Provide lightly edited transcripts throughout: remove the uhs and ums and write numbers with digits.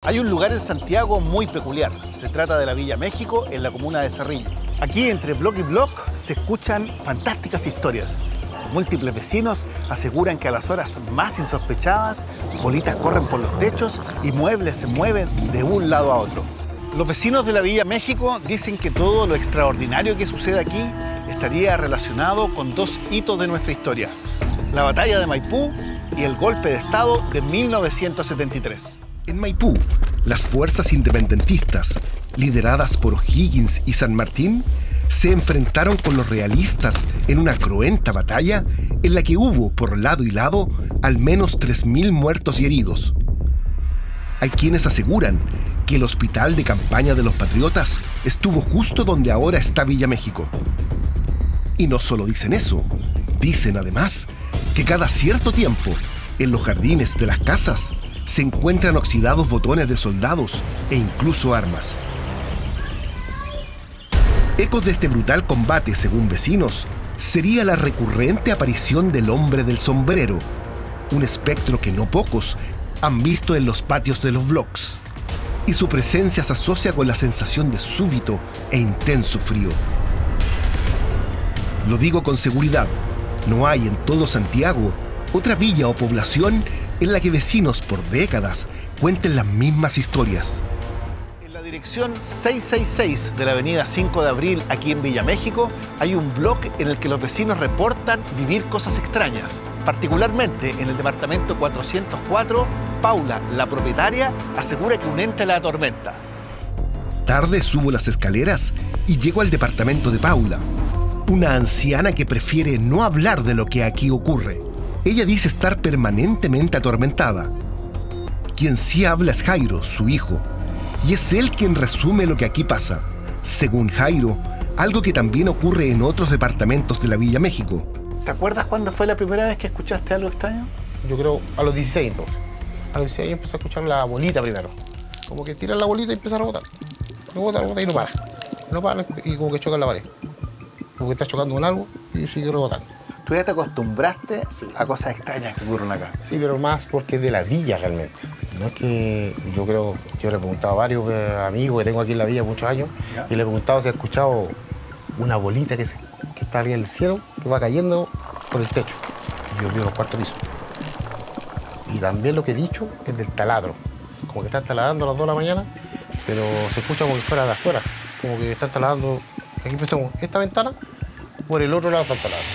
Hay un lugar en Santiago muy peculiar. Se trata de la Villa México, en la comuna de Cerrillo. Aquí, entre bloque y bloque, se escuchan fantásticas historias. Múltiples vecinos aseguran que a las horas más insospechadas, bolitas corren por los techos y muebles se mueven de un lado a otro. Los vecinos de la Villa México dicen que todo lo extraordinario que sucede aquí estaría relacionado con dos hitos de nuestra historia: la batalla de Maipú y el golpe de Estado de 1973. En Maipú, las fuerzas independentistas, lideradas por O'Higgins y San Martín, se enfrentaron con los realistas en una cruenta batalla en la que hubo, por lado y lado, al menos 3.000 muertos y heridos. Hay quienes aseguran que el hospital de campaña de los patriotas estuvo justo donde ahora está Villa México. Y no solo dicen eso, dicen además que cada cierto tiempo, en los jardines de las casas, se encuentran oxidados botones de soldados e incluso armas. Ecos de este brutal combate, según vecinos, sería la recurrente aparición del hombre del sombrero, un espectro que no pocos han visto en los patios de los blogs, y su presencia se asocia con la sensación de súbito e intenso frío. Lo digo con seguridad, no hay en todo Santiago otra villa o población en la que vecinos por décadas cuenten las mismas historias. En la dirección 666 de la avenida 5 de Abril, aquí en Villa México, hay un blog en el que los vecinos reportan vivir cosas extrañas. Particularmente en el departamento 404, Paula, la propietaria, asegura que un ente la atormenta. Tarde subo las escaleras y llego al departamento de Paula, una anciana que prefiere no hablar de lo que aquí ocurre. Ella dice estar permanentemente atormentada. Quien sí habla es Jairo, su hijo, y es él quien resume lo que aquí pasa. Según Jairo, algo que también ocurre en otros departamentos de la Villa México. ¿Te acuerdas cuándo fue la primera vez que escuchaste algo extraño? Yo creo a los 16 entonces. A los 16 empecé a escuchar la bolita primero. Como que tiran la bolita y empieza a rebotar. Rebota y no para. No para y como que choca en la pared. Como que está chocando con algo y sigue rebotando. ¿Tú ya te acostumbraste a cosas extrañas que ocurren acá? Sí, pero más porque es de la villa realmente. No es que yo creo, yo le he preguntado a varios amigos que tengo aquí en la villa muchos años, ¿ya? Y le he preguntado si ha escuchado una bolita que está arriba del cielo, que va cayendo por el techo. Y yo vivo en el cuarto piso. Y también lo que he dicho es del taladro. Como que están taladrando a las 2 de la mañana, pero se escucha como que fuera de afuera. Como que están taladrando, aquí empezamos esta ventana, por el otro lado están taladrando.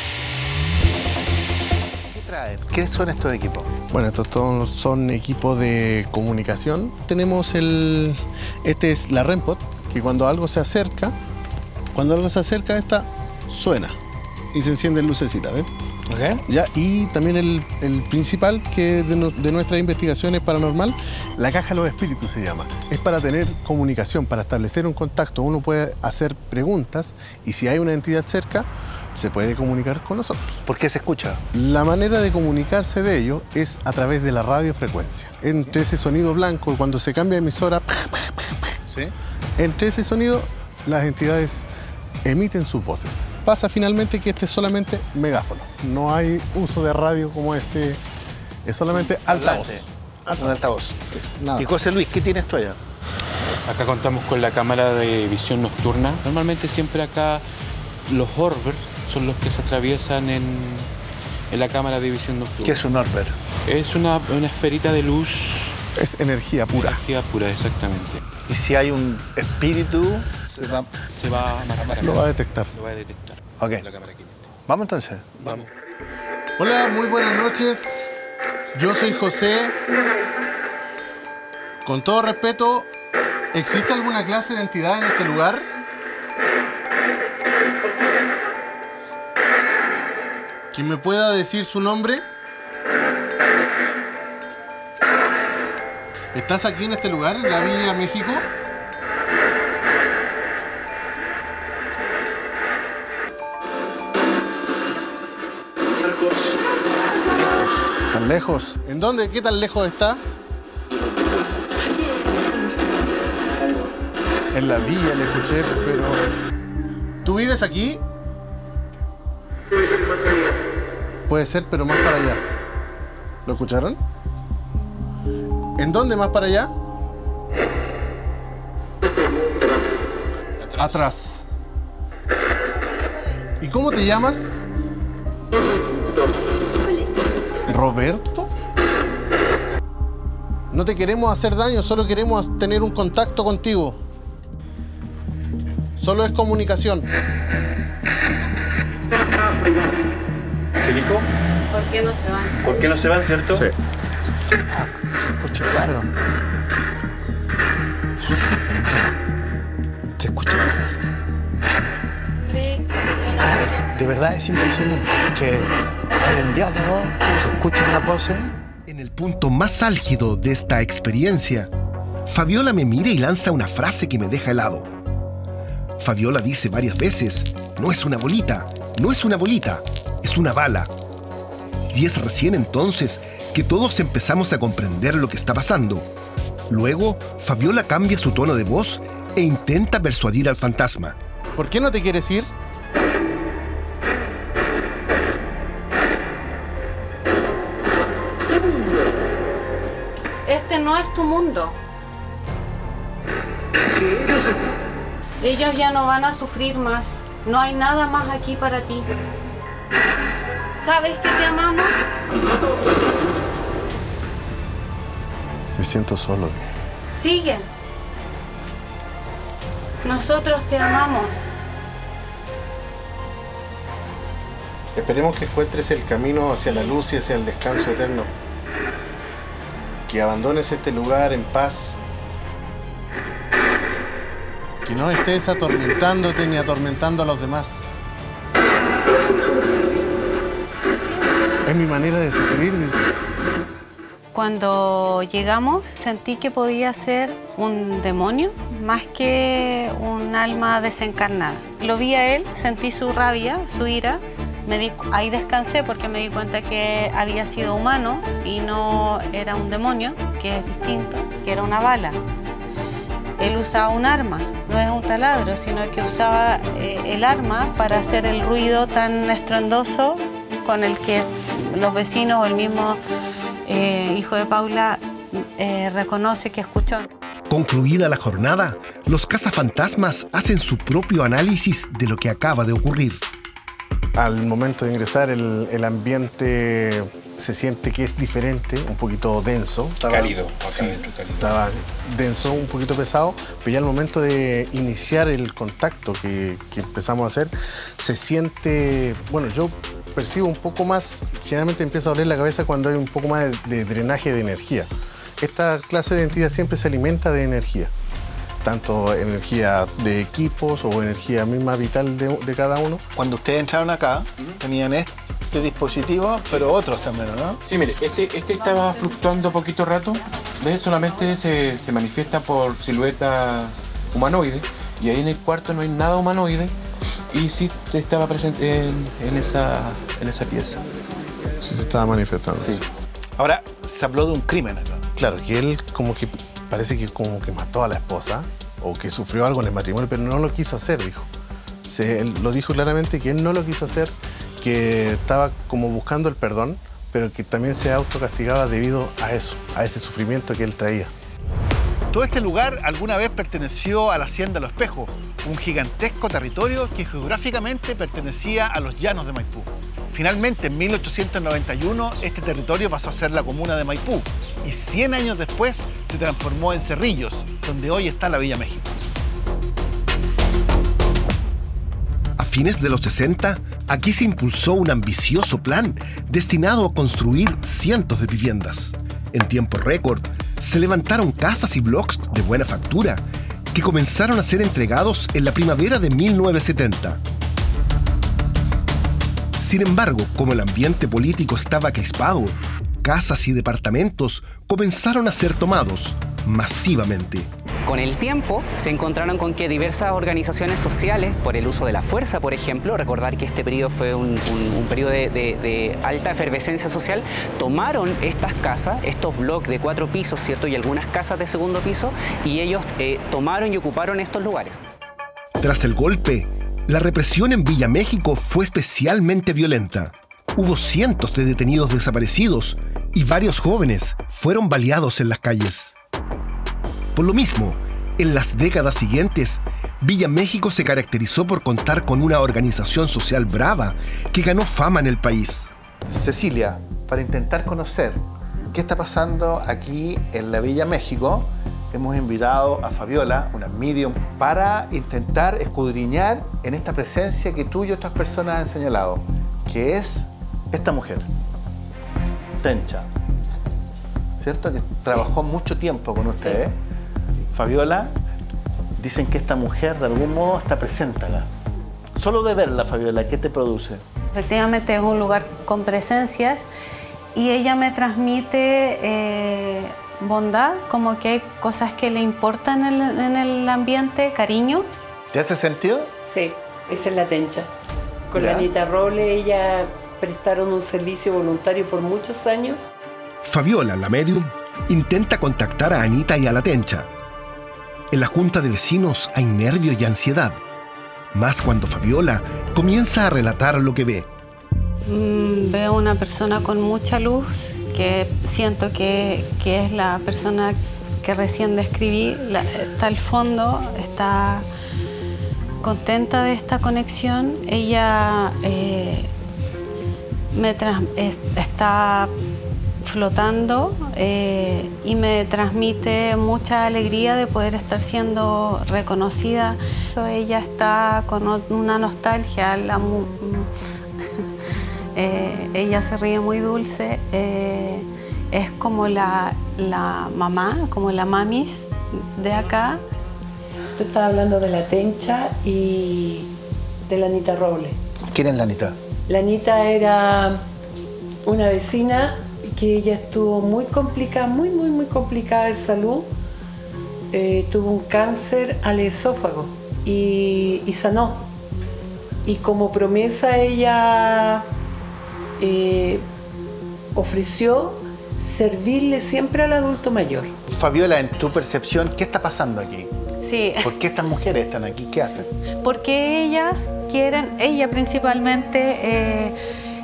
¿Qué son estos equipos? Bueno, estos todos son equipos de comunicación. Tenemos este es la REMPOD, que cuando algo se acerca, esta suena y se encienden lucecitas, ¿ven? Okay. Ya, y también el principal, que es de nuestras investigaciones paranormal, la caja de los espíritus se llama. Es para tener comunicación, para establecer un contacto. Uno puede hacer preguntas y si hay una entidad cerca, se puede comunicar con nosotros. ¿Por qué se escucha? La manera de comunicarse de ello es a través de la radiofrecuencia. Entre ese sonido blanco, cuando se cambia de emisora, ¿sí? Entre ese sonido, las entidades emiten sus voces. Pasa finalmente que este es solamente megáfono. No hay uso de radio como este, es solamente altavoz. Un altavoz. Sí, nada. Y José Luis, ¿qué tienes tú allá? Acá contamos con la cámara de visión nocturna. Normalmente siempre acá los orbers son los que se atraviesan en la cámara de visión nocturna. ¿Qué es un orber? Es una esferita de luz. Es energía pura. Energía pura, exactamente. Y si hay un espíritu, lo va a detectar. Lo va a detectar. Ok. La cámara aquí. ¿Vamos entonces? Vamos. Hola, muy buenas noches. Yo soy José. Con todo respeto, ¿existe alguna clase de entidad en este lugar? ¿Quién me pueda decir su nombre? ¿Estás aquí en este lugar, en la Villa México? ¿Tan lejos? ¿En dónde? ¿Qué tan lejos está? En la villa le escuché, pero... ¿Tú vives aquí? Puede ser, pero más para allá. ¿Lo escucharon? ¿En dónde más para allá? Atrás. ¿Y cómo te llamas? ¿Roberto? No te queremos hacer daño, solo queremos tener un contacto contigo. Solo es comunicación. ¿Qué dijo? ¿Por qué no se van? ¿Por qué no se van, cierto? Sí. Se escucha claro. Se escucha claro. De verdad es impresionante que hay un diálogo, se escuchan las voces. En el punto más álgido de esta experiencia, Fabiola me mira y lanza una frase que me deja helado. Fabiola dice varias veces, no es una bolita, no es una bolita, es una bala. Y es recién entonces que todos empezamos a comprender lo que está pasando. Luego, Fabiola cambia su tono de voz e intenta persuadir al fantasma. ¿Por qué no te quieres ir? Este no es tu mundo. Ellos ya no van a sufrir más. No hay nada más aquí para ti. ¿Sabes que te amamos? Me siento solo. Sigue. Nosotros te amamos. Esperemos que encuentres el camino hacia la luz y hacia el descanso eterno. Que abandones este lugar en paz. Que no estés atormentándote ni atormentando a los demás. Es mi manera de sufrir, dice. Cuando llegamos sentí que podía ser un demonio más que un alma desencarnada. Lo vi a él, sentí su rabia, su ira. Ahí descansé porque me di cuenta que había sido humano y no era un demonio, que es distinto, que era una bala. Él usaba un arma, no es un taladro, sino que usaba el arma para hacer el ruido tan estruendoso con el que los vecinos o el mismo hijo de Paula reconoce que escuchó. Concluida la jornada, los cazafantasmas hacen su propio análisis de lo que acaba de ocurrir. Al momento de ingresar, el ambiente se siente que es diferente, un poquito denso. Cálido, sí, estaba denso, un poquito pesado, pero ya al momento de iniciar el contacto que empezamos a hacer, se siente, bueno, yo percibo un poco más, generalmente empieza a doler la cabeza cuando hay un poco más de drenaje de energía. Esta clase de entidad siempre se alimenta de energía, tanto energía de equipos o energía misma vital de cada uno. Cuando ustedes entraron acá, tenían este dispositivo, pero otros también, ¿no? Sí, mire, este estaba fluctuando poquito rato. ¿Ves? Solamente se manifiesta por siluetas humanoides. Y ahí en el cuarto no hay nada humanoide. Y sí estaba presente en esa pieza. Sí se estaba manifestando. Sí. Ahora, se habló de un crimen acá. Claro, que él como que parece que como que mató a la esposa o que sufrió algo en el matrimonio, pero no lo quiso hacer, dijo. Él lo dijo claramente que él no lo quiso hacer, que estaba como buscando el perdón, pero que también se autocastigaba debido a eso, a ese sufrimiento que él traía. Todo este lugar alguna vez perteneció a la Hacienda Los Espejos, un gigantesco territorio que geográficamente pertenecía a los llanos de Maipú. Finalmente, en 1891, este territorio pasó a ser la comuna de Maipú y 100 años después se transformó en Cerrillos, donde hoy está la Villa México. A fines de los 60, aquí se impulsó un ambicioso plan destinado a construir cientos de viviendas. En tiempo récord, se levantaron casas y bloques de buena factura que comenzaron a ser entregados en la primavera de 1970. Sin embargo, como el ambiente político estaba crispado, casas y departamentos comenzaron a ser tomados masivamente. Con el tiempo se encontraron con que diversas organizaciones sociales, por el uso de la fuerza, por ejemplo, recordar que este periodo fue un periodo de alta efervescencia social, tomaron estas casas, estos bloques de 4 pisos, ¿cierto? Y algunas casas de segundo piso, y ellos tomaron y ocuparon estos lugares. Tras el golpe, la represión en Villa México fue especialmente violenta. Hubo cientos de detenidos desaparecidos y varios jóvenes fueron baleados en las calles. Por lo mismo, En las décadas siguientes, Villa México se caracterizó por contar con una organización social brava que ganó fama en el país. Cecilia, para intentar conocer qué está pasando aquí en la Villa México, hemos invitado a Fabiola, una medium, para intentar escudriñar en esta presencia que tú y otras personas han señalado, que es esta mujer, Tencha, ¿cierto? Que trabajó mucho tiempo con ustedes. Sí. Fabiola, dicen que esta mujer de algún modo está presente acá. Solo de verla, Fabiola, ¿qué te produce? Efectivamente es un lugar con presencias y ella me transmite bondad, como que hay cosas que le importan en el ambiente, cariño. ¿Te hace sentido? Sí, esa es la Tencha. Con ¿Ya? La Anita Robles, ella prestaron un servicio voluntario por muchos años. Fabiola, la medium, intenta contactar a Anita y a la Tencha. En la junta de vecinos hay nervios y ansiedad, más cuando Fabiola comienza a relatar lo que ve. Veo una persona con mucha luz, que siento que es la persona que recién describí. Está al fondo, está contenta de esta conexión. Ella está flotando y me transmite mucha alegría de poder estar siendo reconocida. Ella está con una nostalgia, ella se ríe muy dulce, es como la mamá, como la mamis de acá. Tú estabas hablando de la Tencha y de la Anita Robles. ¿Quién es la Anita? La Anita era una vecina que ella estuvo muy complicada, muy complicada de salud. Tuvo un cáncer al esófago y sanó. Y como promesa ella ofreció servirle siempre al adulto mayor. Fabiola, en tu percepción, ¿qué está pasando aquí? Sí. ¿Por qué estas mujeres están aquí? ¿Qué hacen? Porque ellas quieren, ella principalmente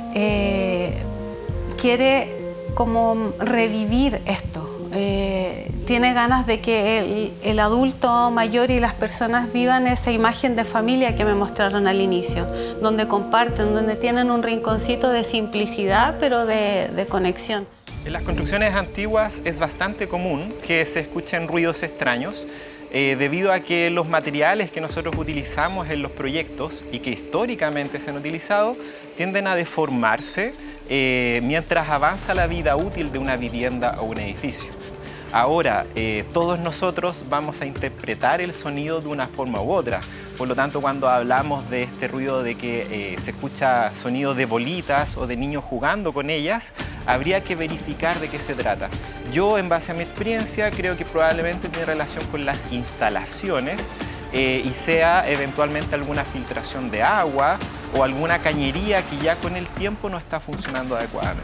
quiere como revivir esto. Tiene ganas de que el adulto mayor y las personas vivan esa imagen de familia que me mostraron al inicio, donde comparten, donde tienen un rinconcito de simplicidad, pero de conexión. En las construcciones antiguas es bastante común que se escuchen ruidos extraños, debido a que los materiales que nosotros utilizamos en los proyectos y que históricamente se han utilizado tienden a deformarse mientras avanza la vida útil de una vivienda o un edificio. Ahora, todos nosotros vamos a interpretar el sonido de una forma u otra. Por lo tanto, cuando hablamos de este ruido de que se escucha sonido de bolitas o de niños jugando con ellas, habría que verificar de qué se trata. Yo, en base a mi experiencia, creo que probablemente tiene relación con las instalaciones y sea eventualmente alguna filtración de agua o alguna cañería que ya con el tiempo no está funcionando adecuadamente.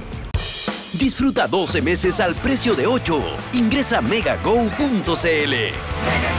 Disfruta 12 meses al precio de 8. Ingresa a megago.cl.